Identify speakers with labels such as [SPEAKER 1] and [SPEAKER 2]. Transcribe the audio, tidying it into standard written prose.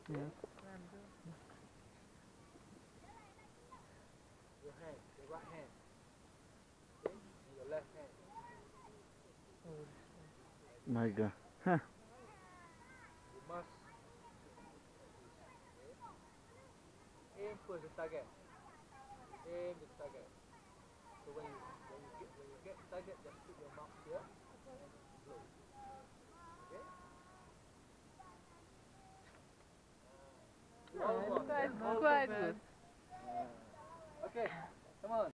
[SPEAKER 1] Yes.
[SPEAKER 2] Your hand, your right hand, okay, and your left hand.
[SPEAKER 1] My God. Huh.
[SPEAKER 2] You must aim for the target. Aim the target. So when you get target, just put your mouth here.